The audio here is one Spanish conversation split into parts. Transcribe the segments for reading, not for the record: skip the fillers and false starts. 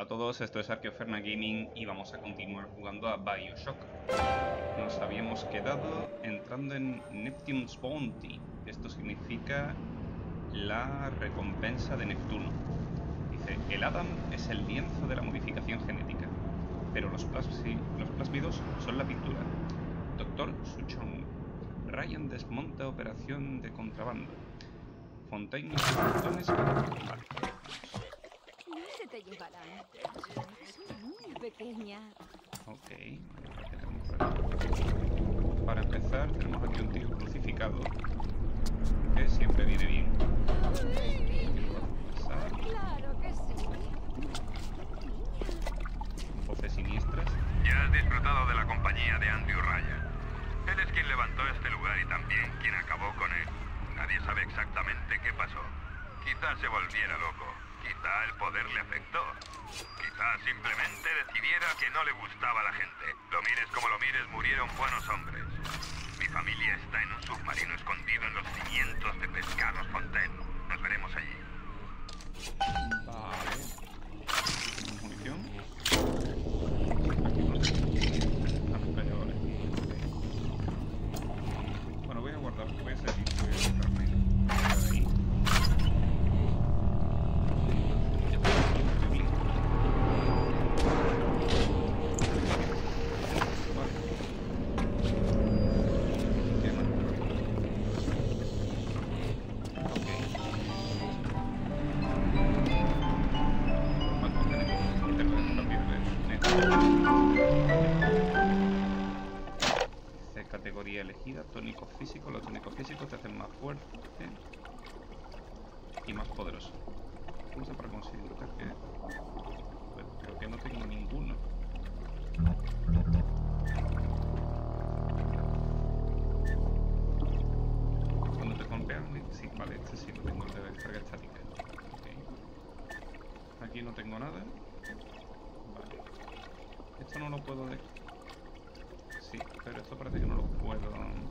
Hola a todos, esto es Arqueoferna Gaming y vamos a continuar jugando a BioShock. Nos habíamos quedado entrando en Neptune's Bounty. Esto significa la recompensa de Neptuno. Dice, el Adam es el lienzo de la modificación genética, pero los plásmidos son la pintura. Dr. Suchong. Ryan desmonta operación de contrabando. Fontaine y sus botones. Vale. No se te llevarán. Soy muy pequeña. Ok, ¿qué tenemos por aquí? Para empezar, tenemos aquí un tío crucificado, que siempre viene bien. Claro que sí. Voces siniestras. Ya has disfrutado de la compañía de Andrew Ryan. Él es quien levantó este lugar y también quien acabó con él. Nadie sabe exactamente qué pasó. Quizás se volviera loco. Quizá el poder le afectó. Quizá simplemente decidiera que no le gustaba a la gente. Lo mires como lo mires, murieron buenos hombres. Mi familia está en un submarino escondido en los cimientos de Pescados Fontaine. Nos veremos allí. Vale. Munición. Bueno, voy a guardar. Voy a salir. Voy a dejarme ahí. Categoría elegida, tónico físico. Los tónicos físicos te hacen más fuerte y más poderoso. ¿Cómo se para conseguir que? Bueno, creo que no tengo ninguno. Cuando te golpean, sí, vale, este sí lo tengo, el de descarga estática. Okay. Aquí no tengo nada. Vale. Esto no lo puedo de... Sí, pero esto parece que no lo puedo...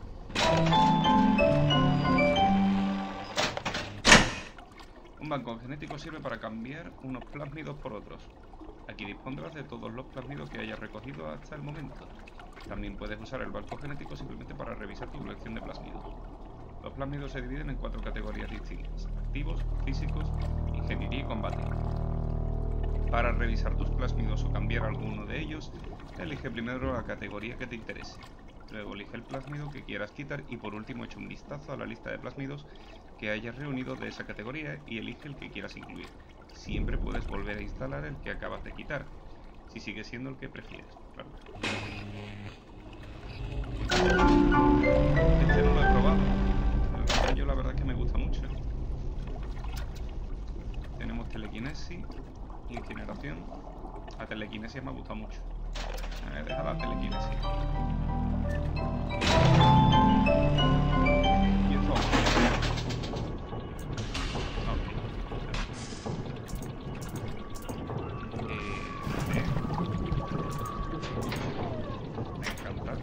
Un banco genético sirve para cambiar unos plásmidos por otros. Aquí dispondrás de todos los plásmidos que hayas recogido hasta el momento. También puedes usar el banco genético simplemente para revisar tu colección de plásmidos. Los plásmidos se dividen en 4 categorías distintas: activos, físicos, ingeniería y combate. Para revisar tus plásmidos o cambiar alguno de ellos, elige primero la categoría que te interese. Luego elige el plásmido que quieras quitar y por último echa un vistazo a la lista de plásmidos que hayas reunido de esa categoría y elige el que quieras incluir. Siempre puedes volver a instalar el que acabas de quitar, si sigue siendo el que prefieres, claro. Este no lo he probado. Yo la verdad es que me gusta mucho. Tenemos telequinesis, incineración. La telequinesis me ha gustado mucho. Deja la telequinesis. Y esto. Me encanta.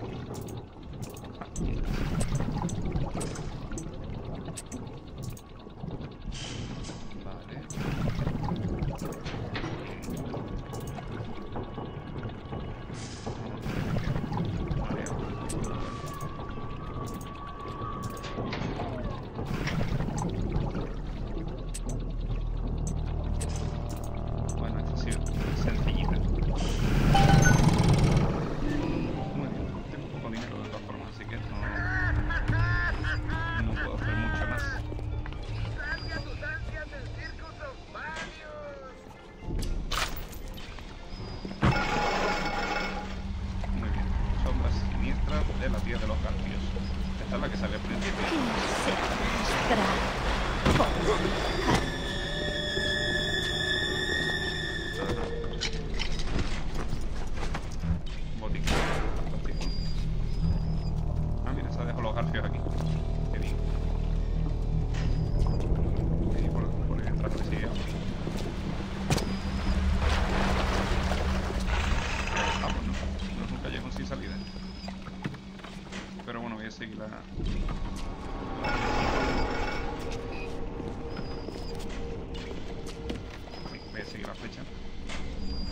Voy a seguir la flecha.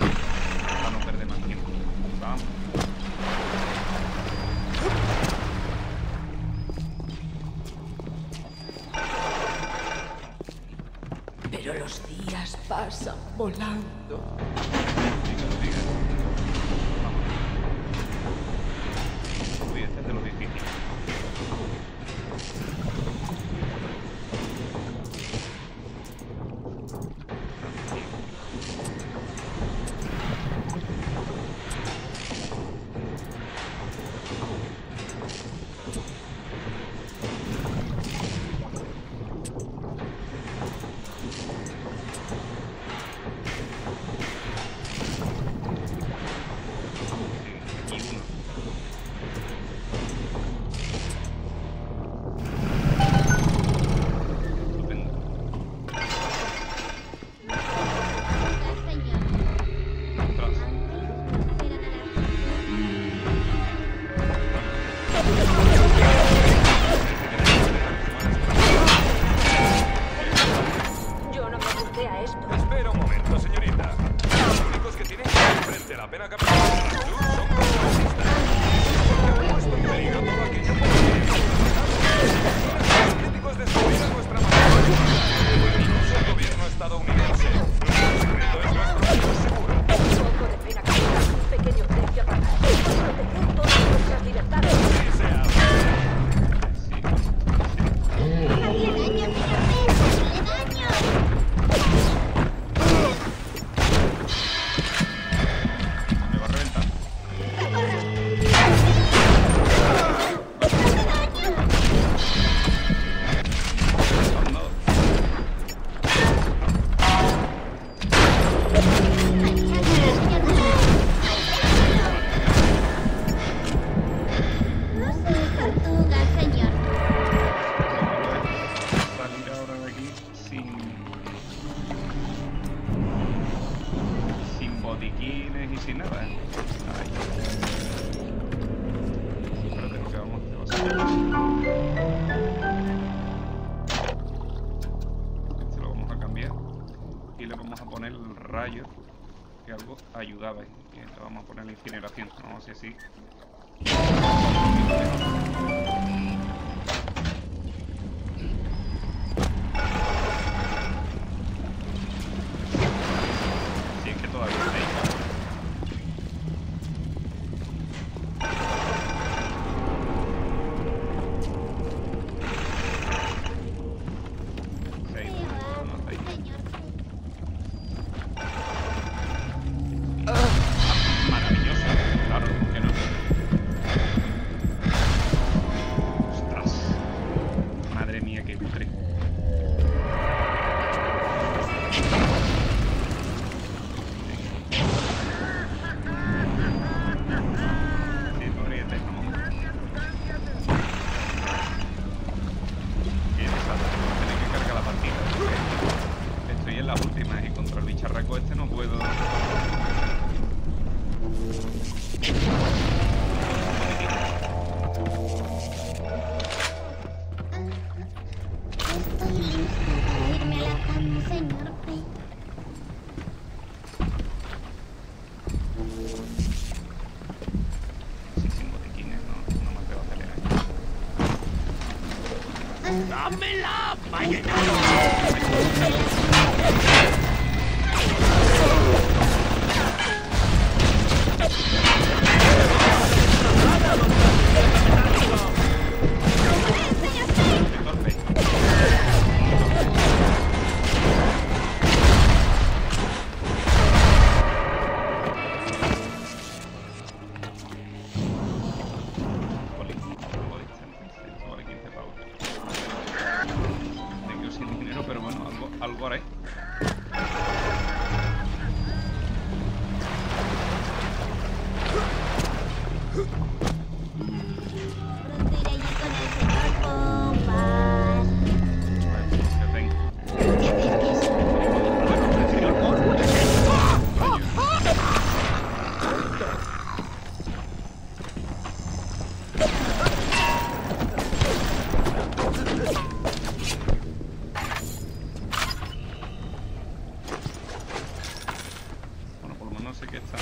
Pero los días pasan volando. Diga, diga. Vamos. Uy, este es de lo difícil. botiquines y sin nada. Ahí. Espérate lo que vamos a hacer. Este lo vamos a cambiar y le vamos a poner el rayo, que algo ayudaba. Y le vamos a poner la incineración. Vamos a hacer así. Si es que todavía está ahí. Este no puedo. Estoy listo para irme a la cama, señor P. Sí, sin botiquines no me atrevo a pelear. ¡Dámela, ballena! Pero bueno, algo haré. Pronto iré allí con el señor Pompas. Que tengo. ¿Qué ves que es? Bueno, por lo menos sé que está.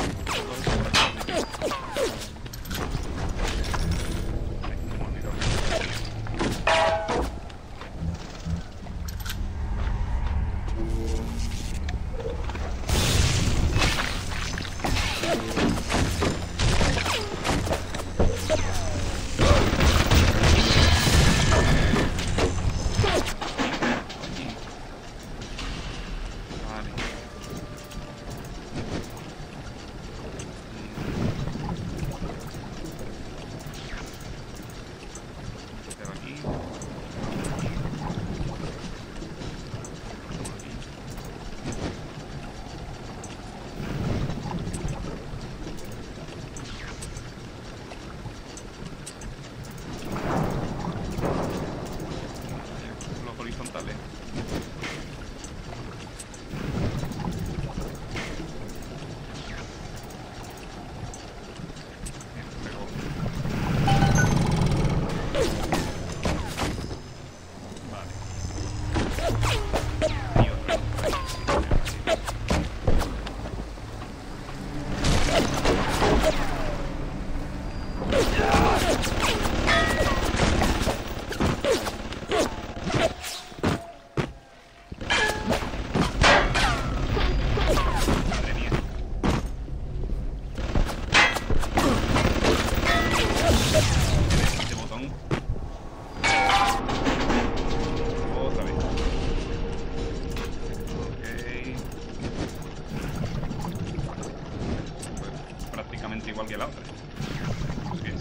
cambia la otra. Bien.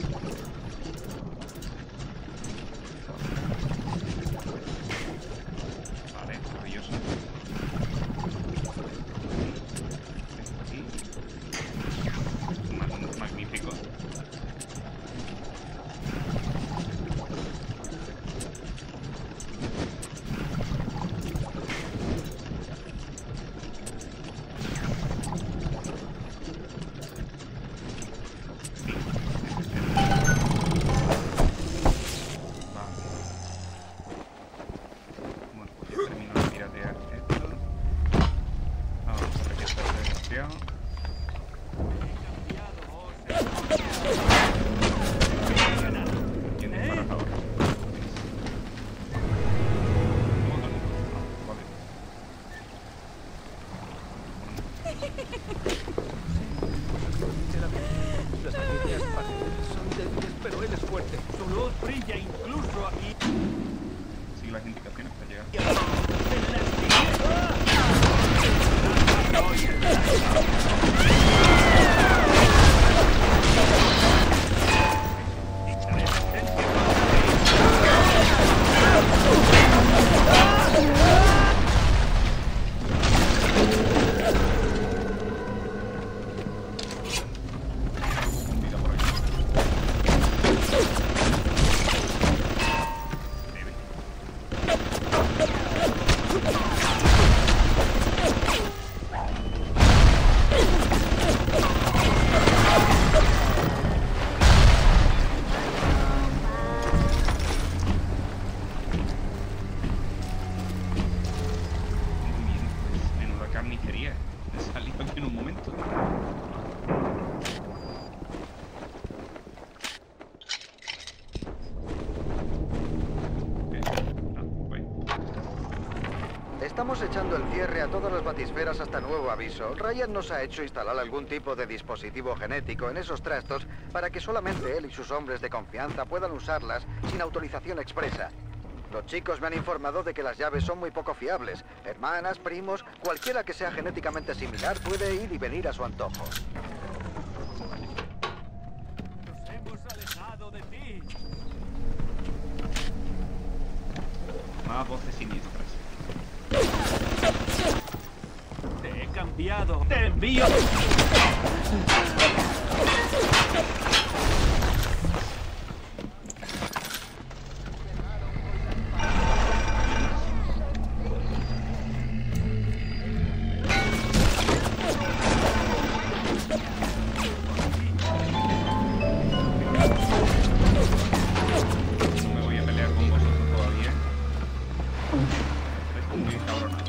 Vale, maravilloso. Aquí. Magnífico. Las pequeñas paredes son débiles, pero él es fuerte. Su luz brilla incluso aquí. Sigue las indicaciones para llegar. Mira por aquí. Muy bien, pues menuda carnicería. He salido aquí en un momento. Estamos echando el cierre a todas las batisferas hasta nuevo aviso. Ryan nos ha hecho instalar algún tipo de dispositivo genético en esos trastos para que solamente él y sus hombres de confianza puedan usarlas sin autorización expresa. Los chicos me han informado de que las llaves son muy poco fiables. Hermanas, primos, cualquiera que sea genéticamente similar puede ir y venir a su antojo. Nos hemos alejado de ti. Más voces siniestras. Te he cambiado. Te envío. No me voy a pelear con vosotros todavía. Estoy muy cabronado.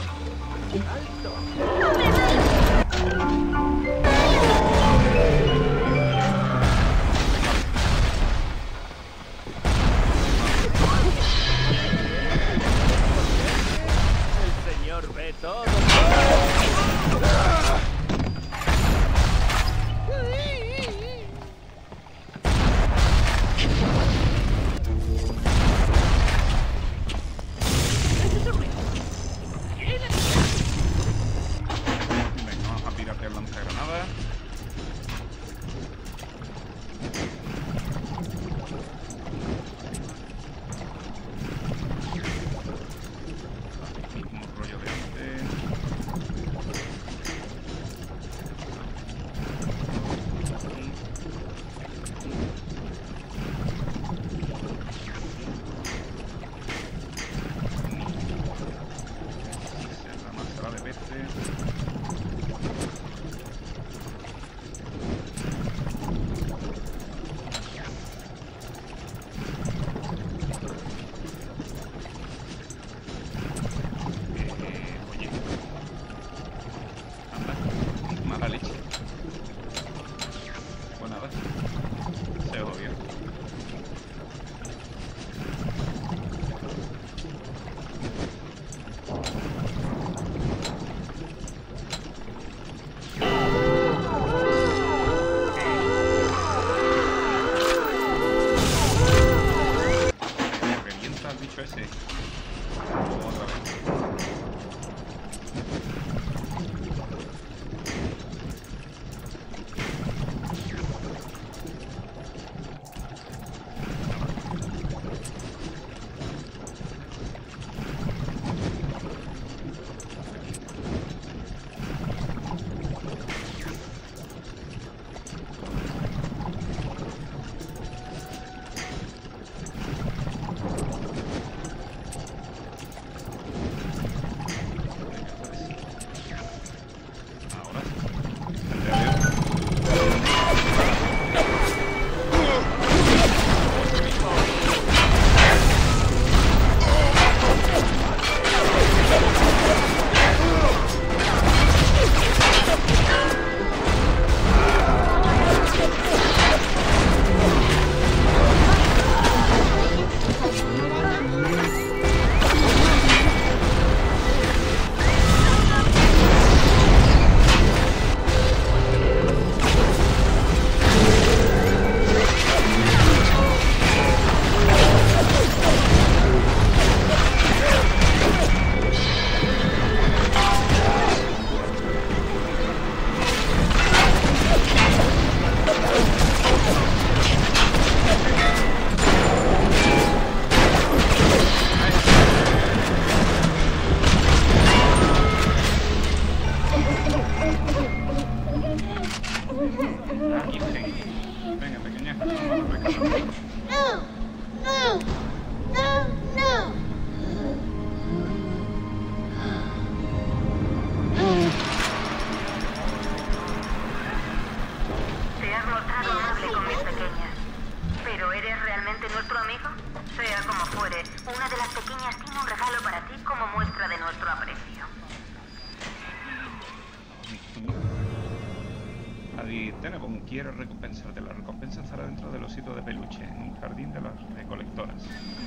Y Tenebon quiere recompensarte. La recompensa estará dentro del osito de peluche, en un jardín de las recolectoras.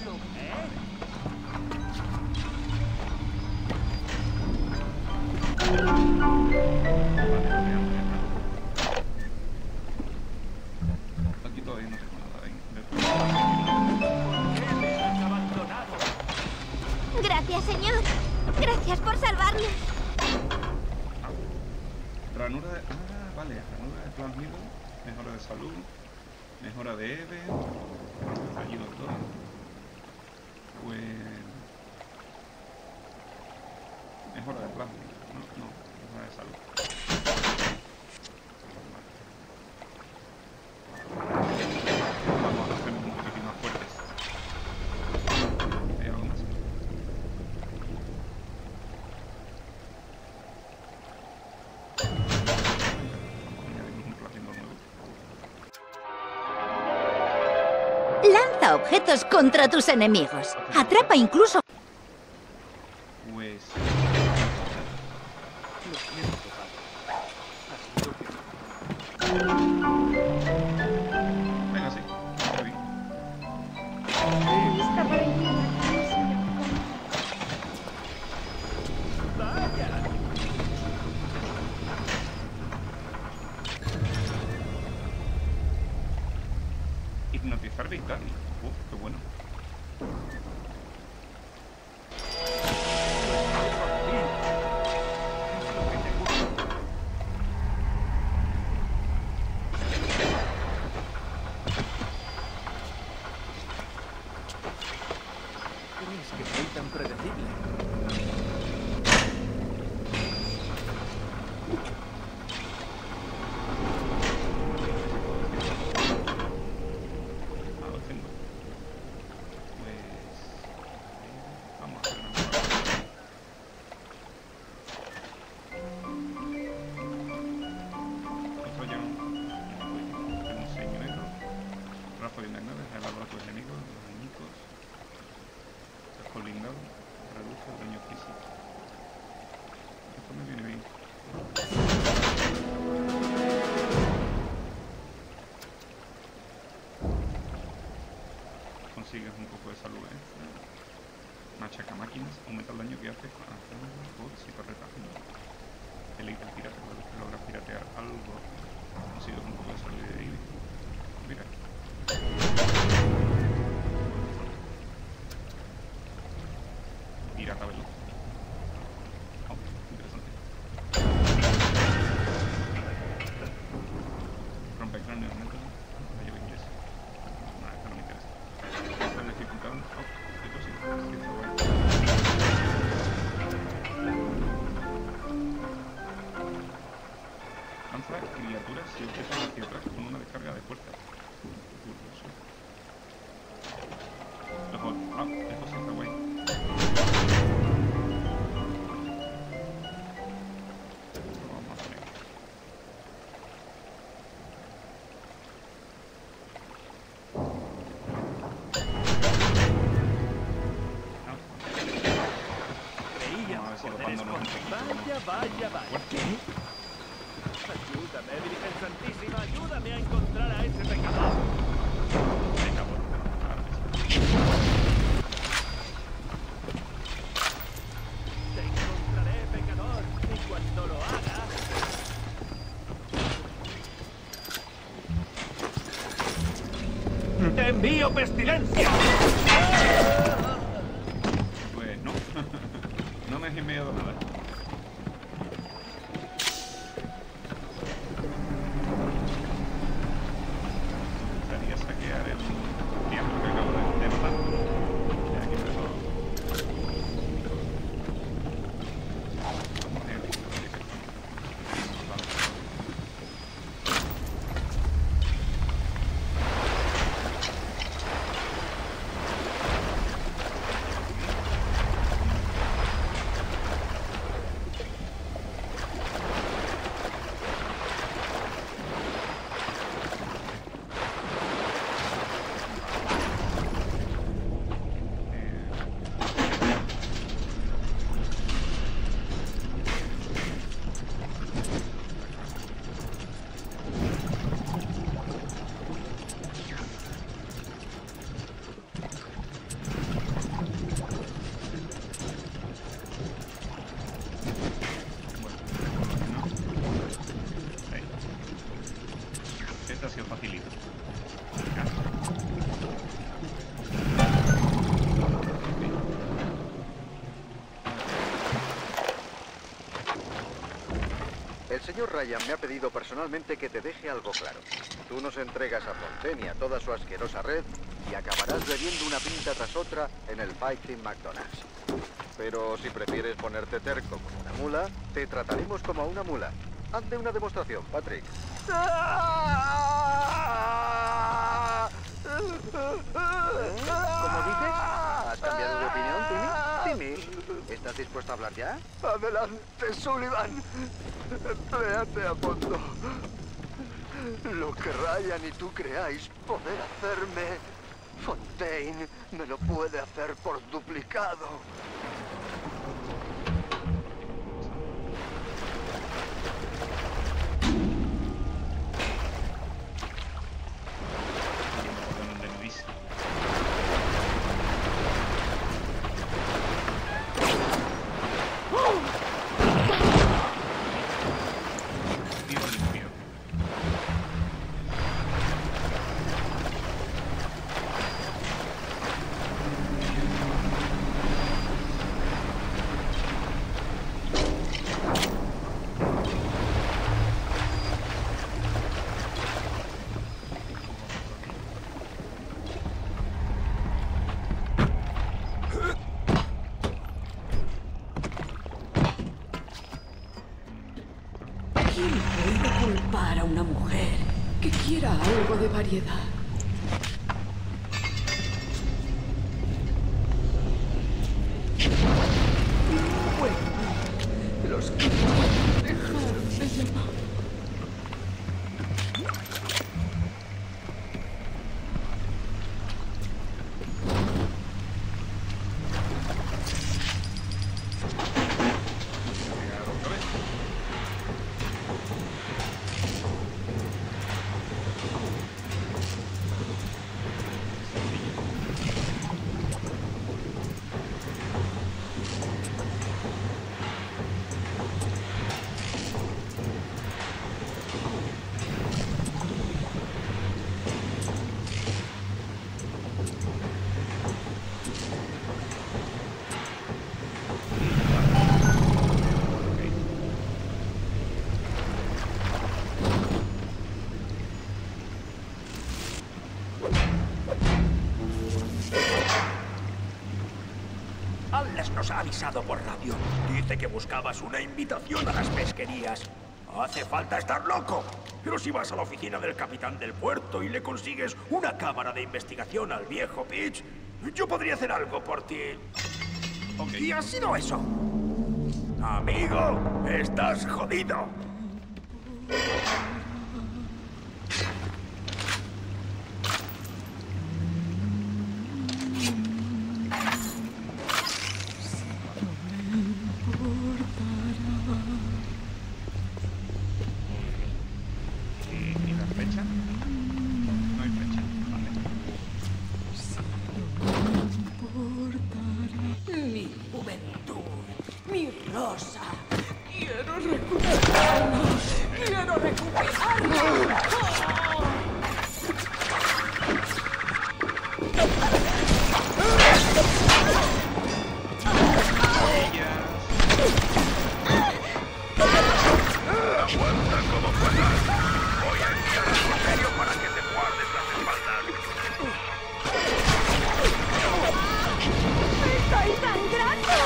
Aquí todavía no tengo nada. ¿Por qué me has abandonado? Gracias, señor. Gracias por salvarnos. Ranura de... Ah, vale. Ranura de plasmido. Mejora de salud. Mejora de EVE. Fallido 2. Pues... Mejora de plasmido. No. Mejora de salud. Vamos a hacernos un poquitín más fuertes. ¿Hay algo más? Añadimos un plasmido nuevo. Lanza objetos contra tus enemigos. Atrapa incluso... Pues... Lo siento, padre. Ha sido Venga, sí. Está bien. ¡Vaya! Hipnotizar vital. Qué bueno. ¿Crees que soy tan predecible? Ah, lo tengo. Pues... vamos a hacer una mejora. Esto ya tengo un señuelo. Rafa de magnaves, elabora a tus enemigos, los añicos. Casco blindado, reduce el daño físico. Esto me viene bien. Consigues un poco de salud extra. Machaca máquinas, aumenta el daño que hace con bots y torretas. Elite pirata, cuando logras piratear algo, consigues un poco de salud de ahí. Mira. Pirata veloz. Oh, interesante. Rompecráneos netos. La llave inglesa. Nada, esto no me interesa. Esta es la dificultad. Oh, esto sí. Sí, está guay. Lanza criaturas y objetos hacia atrás con una descarga de fuerza. Curioso. Luego, esto sí está guay. Lo vamos a poner. Creía Vamos a ver si poder dopándonos un esconder. poquito. Vaya. ¿Qué? Ayúdame, Virgen Santísima, ayúdame a encontrar a ese pecador. Venga, pues, claro que sí. Te encontraré, pecador, y cuando lo haga... ¡Te envío pestilencia! Pues no. No me has enviado nada. Me gustaría saquear el diablo que acabo de matar. Ya aquí me lo... Vamos a ir. Vale. sido facilito. El señor Ryan me ha pedido personalmente que te deje algo claro. Tú nos entregas a Fontaine y a toda su asquerosa red y acabarás bebiendo una pinta tras otra en el Fighting McDonald's. Pero si prefieres ponerte terco como una mula, te trataremos como a una mula. Hazte una demostración, Patrick. ¿Cómo dices? ¿Has cambiado de opinión, Timmy? Timmy, ¿estás dispuesto a hablar ya? Adelante, Sullivan. Empléate a fondo. Lo que Ryan y tú creáis poder hacerme, Fontaine me lo puede hacer por duplicado. ¿Quién puede culpar a una mujer que quiera algo de variedad? Bueno, los que dejaron de llamar. Atlas nos ha avisado por radio. Dice que buscabas una invitación a las pesquerías. Hace falta estar loco. Pero si vas a la oficina del capitán del puerto y le consigues una cámara de investigación al viejo Peach, yo podría hacer algo por ti. Okay. Y ha sido eso. Amigo, estás jodido. ¿Y la fecha? No hay fecha, vale. Mi juventud, mi rosa. Quiero recuperarla. Quiero recuperarla. Aguanta como puedas. Voy a enviar algo serio para que te guardes las espaldas. ¡Estoy sangrando!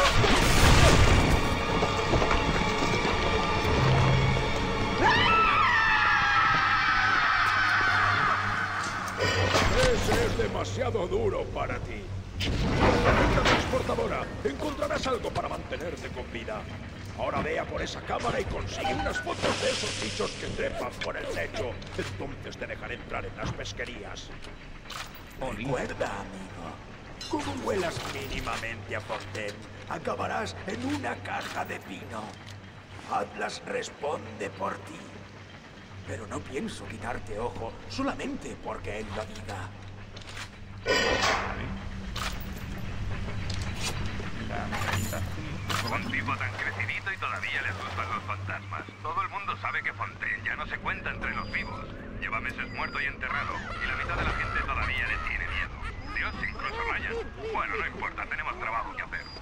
Ese es demasiado duro para ti. Esta transportadora, encontrarás algo para mantenerte con vida. Ahora ve a por esa cámara y consigue unas fotos de esos bichos que trepan por el techo. Entonces te dejaré entrar en las pesquerías. Recuerda, amigo, como vuelas mínimamente a Fontaine, acabarás en una caja de pino. Atlas responde por ti. Pero no pienso quitarte ojo solamente porque él lo diga. La medallita azul. Un tipo tan crecidito y todavía le asustan los fantasmas. Todo el mundo sabe que Fontaine ya no se cuenta entre los vivos. Lleva meses muerto y enterrado, y la mitad de la gente todavía le tiene miedo. Dios, incluso Ryan. Bueno, no importa, tenemos trabajo que hacer.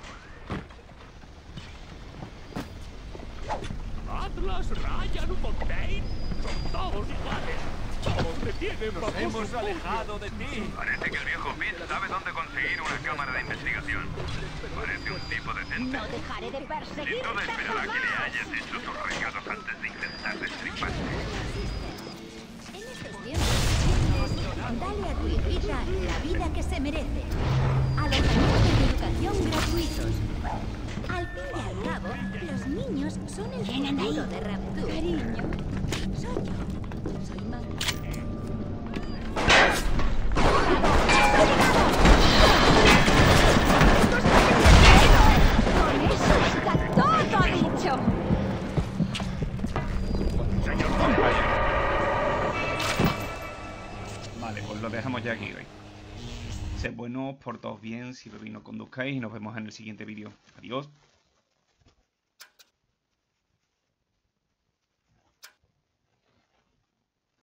Atlas, Ryan, Fontaine. Son todos iguales. Todos me tienen bajo hemos alejado de ti. Parece que el viejo Pete sabe dónde conseguir una cámara de investigación. Parece un tipo decente. No dejaré de Sin perseguirte duda esperará que le jamás. hayas hecho sus recados antes de intentar destriparte. En estos tiempos difíciles, dale a tu hijita la vida que se merece. Alojamientos de educación gratuitos. Al fin y al cabo, los niños son el futuro de Rapture. Cariño, soy yo. Soy mamá. Con eso está todo dicho. Vale, pues lo dejamos ya aquí hoy. Sed buenos, portaos bien, si bebéis no conduzcáis y nos vemos en el siguiente vídeo. Adiós.